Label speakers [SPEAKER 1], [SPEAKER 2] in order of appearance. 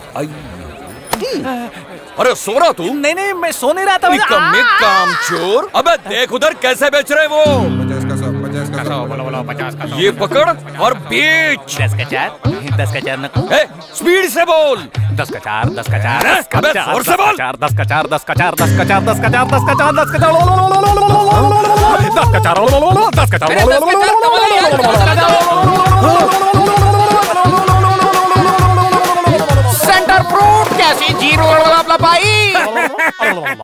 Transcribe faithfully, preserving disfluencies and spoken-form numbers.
[SPEAKER 1] अरे सो रहा तू?
[SPEAKER 2] नहीं नहीं मैं सो नहीं रहा था।
[SPEAKER 1] निकम्मे कामचोर। अबे देख उधर कैसे बेच रहे वो।
[SPEAKER 3] पचास का सौ, पचास का सौ, बोलो बोलो पचास का सौ।
[SPEAKER 1] ये पकड़ और बेच।
[SPEAKER 2] दस का चार, दस का चार नको।
[SPEAKER 1] ए, स्पीड से बोल।
[SPEAKER 2] दस का चार, दस का चार, दस का
[SPEAKER 1] अबे
[SPEAKER 2] चार,
[SPEAKER 1] जोर से बोल।
[SPEAKER 2] दस का चार, दस का चार, दस का चार, दस का चार, दस का चार, दस का चार, दस का चार, दस का चार।
[SPEAKER 4] सेंटर फ्रूट कैसी जीरो भाई।